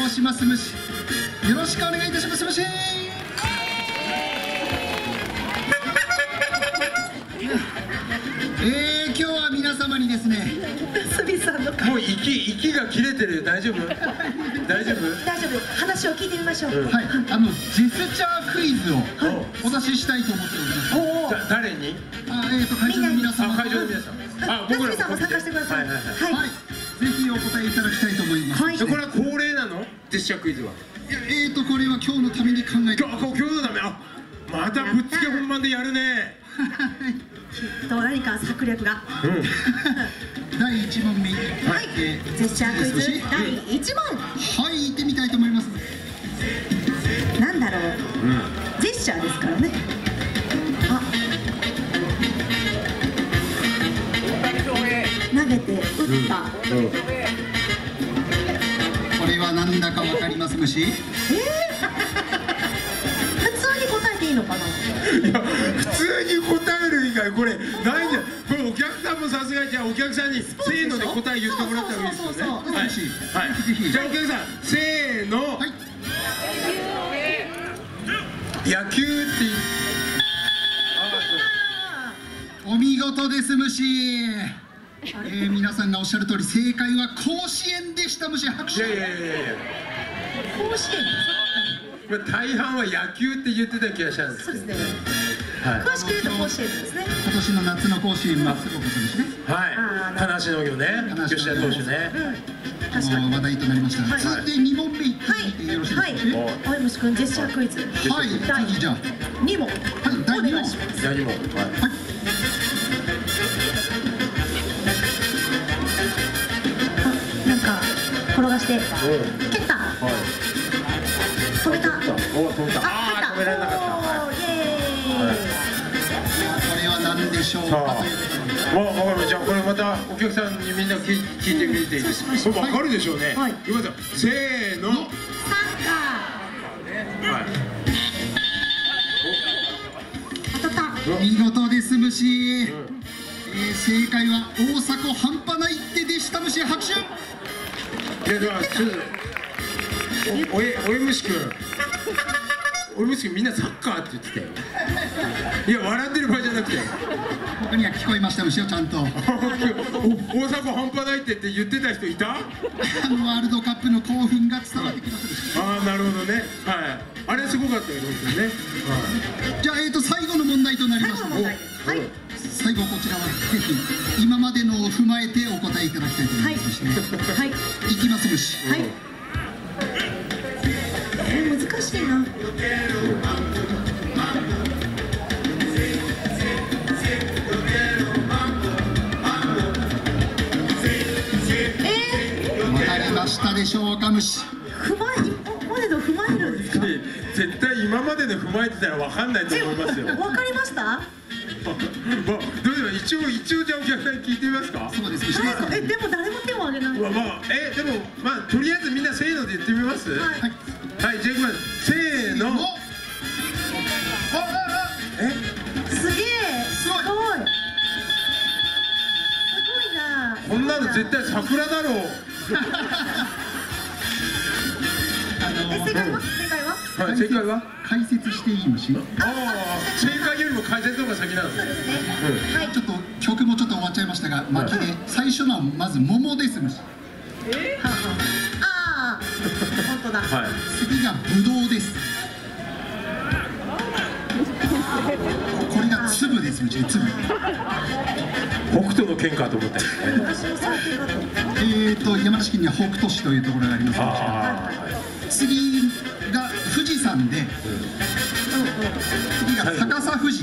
申します虫。よろしくお願いいたします虫。今日は皆様にですね、 もう息が切れてる。大丈夫？大丈夫？ 大丈夫。話を聞いてみましょう。 はい、ジェスチャークイズをお出ししたいと思っております。 誰に？ 会場の皆様。 会場の皆さん。 僕らさんも参加してください。はい。 ぜひお答えいただきたいと思います。 これは恒例なの？ジェスチャークイズは。 これは今日のために考えて。 今日のため。またぶっつけ本番でやるね。 何か策略が。 第1問目。 はい。ジェスチャークイズ第1問。 はい、行ってみたいと思います。 なんだろう。ジェスチャーですからね。投げて打った。 これはなんだかわかります虫？ 普通に答えていいのかな？ いや、普通に答える以外これないんじゃん。これお客さんもさすがに、じゃあお客さんにせーので答え言ってもらったらいいですよね。はい。じゃあお客さんせーの。野球ってお見事です虫。皆さんがおっしゃる通り正解は甲子園でした虫。拍手。 甲子園。 大半は野球って言ってた気がしたんですけど。 そうですね。詳しく言うと甲子園ですね。 今年の夏の甲子園もすごくですね。 はい。田無農業ね。吉田投手ね。 話題となりました。続いて2問目いってよろしいですか。 青山君ジェスチャークイズ。 はい。次じゃあ 2問。 第2問。 第2問。はい。 なんか転がして蹴った。止めた。 止められなかった。 イエーイ。 これは何でしょうか。 わかる。じゃあこれまたお客さんにみんな聞いてみていいですか。わかるでしょうね。いきますよ。せーの。 サッカー。当たった。 見事です虫。正解は大迫半端ないってでした虫。拍手。 いや、ではちょっとおえむし君みんなサッカーって言ってたよ。いや、笑ってる場合じゃなくて、 他には聞こえました虫よ、ちゃんと。 大迫半端ないって言ってた人いた？ ワールドカップの興奮が伝わってきます。 なるほどね。はい。あれすごかったよ、本当にね。 じゃあ最後の問題となりました。最後こちらはぜひ今までのを踏まえてお答えいただきたいと思いますね。はい。いきます虫。 はい。難しいな。 わかりましたでしょうか虫。 今までの踏まえるんですか？ 絶対今までの踏まえてたらわかんないと思いますよ。 わかりました？ どうでも一応じゃあお客さんに聞いてみますか。 そうですね。 でも誰も手を挙げない。 でもとりあえずみんなせーので言ってみます。はい。はい、じゃあいきます。せーの。 すげえ。すごい。な。 こんなの絶対桜だろう。 正解は？ 正解は？ 解説していい虫？ 正解よりも解説の方が先なんですね。 ちょっと曲もちょっと終わっちゃいましたが、巻きで最初のまず桃です虫。 本当だ。 次がぶどうです。これが粒です虫。粒。 北斗の剣かと思った。 山梨県には北斗市というところがありますが、次が富士山で、次が逆さ富士。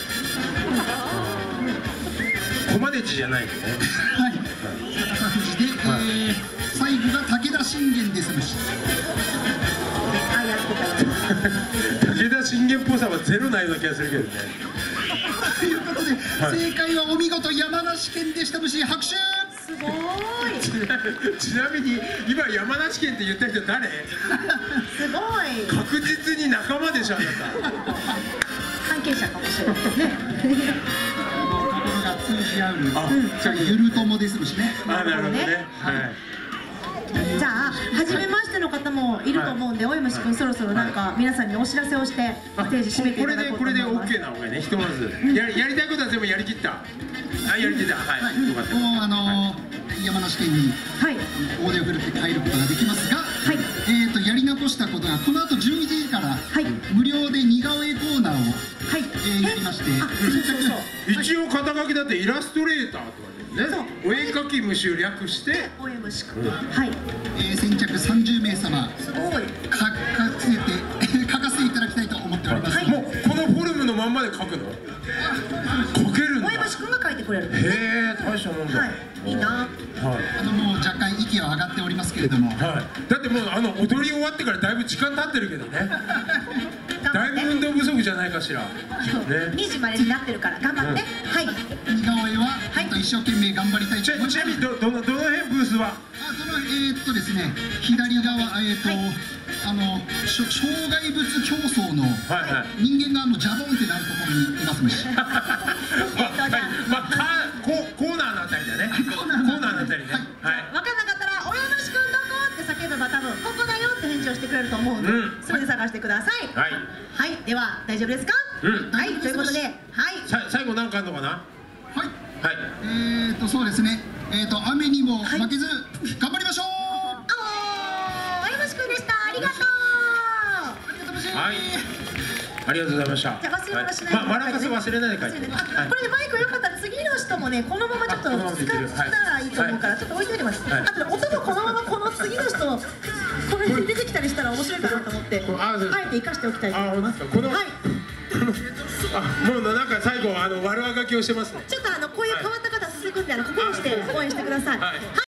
駒出地じゃないのね。 はい。逆さ富士で、最後が武田信玄です虫。 武田信玄っぽさはゼロないような気がするけどね。 ということで、正解はお見事山梨県でした虫。拍手。 すごい。 ちなみに今山梨県って言った人誰？ すごい。 確実に仲間でしょ、あなた。 関係者かもしれないですね。 通じ合う。じゃあゆるともですしね。 なるほどね。はい。 じゃあ初めましての方もいると思うんで、おいむし君そろそろなんか皆さんにお知らせをしてステージ締めていただこうと思います。 これで OK な方がね、ひとまずやりたいことは全部やりきった。やりきった。はい。よかった。 もう山梨県に大手を振るって帰ることができますが、やり残したことがこの後12時から無料で似顔絵コーナーをやりまして、 一応肩書きだってイラストレーターとかね、お絵描き虫を略してお絵虫くん、 先着30名様書かせていただきたいと思っております。 もうこのフォルムのまんまで描くの？描けるんだ。 お絵虫くんが描いてくれる。 へえ、大したもんだ。 いいな。 もう若干息は上がっておりますけれども、 だってもう踊り終わってからだいぶ時間経ってるけどね。だいぶ運動不足じゃないかしら。 2時までになってるから頑張って。 似顔絵は一生懸命頑張りたいと思います。 ちなみにどの辺ブースは？ ですね、左側障害物競争の人間がジャボンってなるところにいます虫。 コーナーのあたりだね。コーナーのあたりね。 分かんなかったら「おやむしくんどこ?」って叫べば多分「ここだよ」って返事をしてくれると思うので、それで探してください。はい、では大丈夫ですか？はい、ということで、 最後何かあるのかな？ そうですね。雨にも負けず頑張りましょう。 おやむしくんでした。ありがとう。 ありがとうございました。 じゃあ忘れ物しないで。 マラカス忘れないで書いて。 これでマイクよかったら次の人もね、このままちょっと使ったらいいと思うからちょっと置いといてます。あと音もこのままこの次の人この辺出てきたりしたら面白いかなと思ってあえて生かしておきたいと思います。 このもうなんか最後悪あがきをしてますね。 ちょっとこういう変わった方続くんでここにして応援してください。